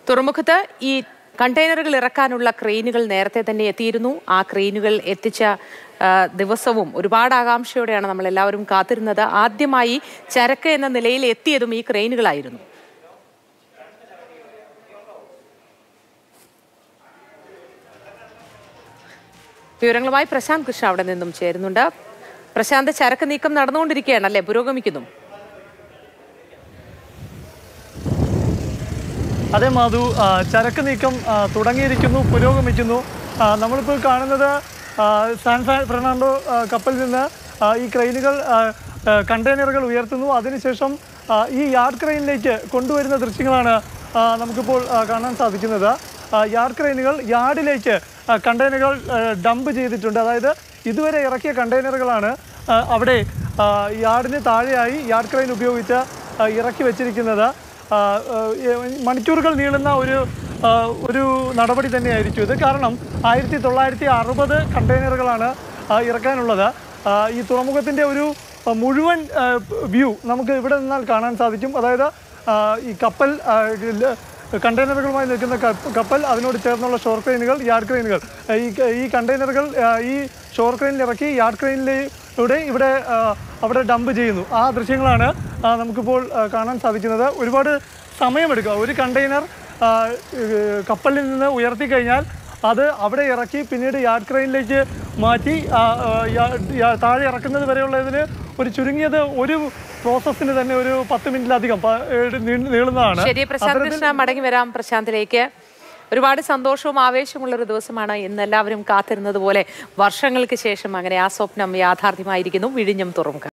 തുറമുഖത്ത് ഈ കണ്ടെയ്നറുകൾ ഇറക്കാനുള്ള ക്രെയിനുകൾ നേരത്തെ തന്നെ എത്തിയിരുന്നു. ആ ക്രെയിനുകൾ എത്തിച്ച ദിവസവും ഒരുപാട് ആകാംക്ഷയോടെയാണ് നമ്മൾ എല്ലാവരും കാത്തിരുന്നത്. ആദ്യമായി ചരക്ക് എന്ന നിലയിൽ എത്തിയതും ഈ ക്രെയിനുകളായിരുന്നു. വിവരങ്ങളുമായി പ്രശാന്ത് കൃഷ്ണ അവിടെ നിന്നും ചേരുന്നുണ്ട്. പ്രശാന്ത്, ചരക്ക് നീക്കം നടന്നുകൊണ്ടിരിക്കുകയാണല്ലേ, പുരോഗമിക്കുന്നു? അതെ മാധു, ചരക്ക് നീക്കം തുടങ്ങിയിരിക്കുന്നു, പുരോഗമിക്കുന്നു. നമ്മളിപ്പോൾ കാണുന്നത് സാൻ ഫെർണാണ്ടോ കപ്പലിൽ നിന്ന് ഈ ക്രെയിനുകൾ കണ്ടെയ്നറുകൾ ഉയർത്തുന്നു. അതിനുശേഷം ഈ യാർഡ് ക്രെയിനിലേക്ക് കൊണ്ടുവരുന്ന ദൃശ്യങ്ങളാണ് നമുക്കിപ്പോൾ കാണാൻ സാധിക്കുന്നത്. യാർഡ് ക്രെയിനുകൾ യാർഡിലേക്ക് കണ്ടെയ്നറുകൾ ഡംപ് ചെയ്തിട്ടുണ്ട്. അതായത് ഇതുവരെ ഇറക്കിയ കണ്ടെയ്നറുകളാണ് അവിടെ യാർഡിന് താഴെയായി യാർഡ് ക്രെയിൻ ഉപയോഗിച്ച് ഇറക്കി വെച്ചിരിക്കുന്നത്. മണിക്കൂറുകൾ നീളുന്ന ഒരു നടപടി തന്നെയായിരിക്കും ഇത്. കാരണം 1960 കണ്ടെയ്നറുകളാണ് ഇറക്കാനുള്ളത്. ഈ തുറമുഖത്തിൻ്റെ ഒരു മുഴുവൻ വ്യൂ നമുക്ക് ഇവിടെ നിന്നാൽ കാണാൻ സാധിക്കും. അതായത് ഈ കപ്പൽ കണ്ടെയ്നറുകളുമായി നിൽക്കുന്ന കപ്പൽ, അതിനോട് ചേർന്നുള്ള ഷോർ ക്രെയിനുകൾ, യാർഡ് ക്രെയിനുകൾ, ഈ കണ്ടെയ്നറുകൾ ഈ ഷോർ ക്രെയിനിൽ ഇറക്കി യാർഡ് ക്രെയിനിലൂടെ അവിടെ ഡംപ് ചെയ്യുന്നു. ആ ദൃശ്യങ്ങളാണ് നമുക്കിപ്പോൾ കാണാൻ സാധിക്കുന്നത്. ഒരുപാട് സമയമെടുക്കുക. ഒരു കണ്ടെയ്നർ കപ്പലിൽ നിന്ന് ഉയർത്തി കഴിഞ്ഞാൽ അത് അവിടെ ഇറക്കി പിന്നീട് യാർഡ് ക്രെയിനിലേക്ക് മാറ്റി താഴെ ഇറക്കുന്നത് വരെയുള്ളതിന് ഒരു ചുരുങ്ങിയത് ഒരു പ്രോസസ്സിന് തന്നെ ഒരു 10 മിനിറ്റിലധികം നീളുന്നതാണ്. ശരി, പ്രശാന്ത് കൃഷ്ണ, മടങ്ങി വരാം പ്രശാന്തിലേക്ക്. ഒരുപാട് സന്തോഷവും ആവേശമുള്ളൊരു ദിവസമാണ് ഇന്ന്. എല്ലാവരും കാത്തിരുന്നത് പോലെ വർഷങ്ങൾക്ക് ശേഷം അങ്ങനെ ആ സ്വപ്നം യാഥാർത്ഥ്യമായിരിക്കുന്നു. വിഴിഞ്ഞം തുറമുഖം.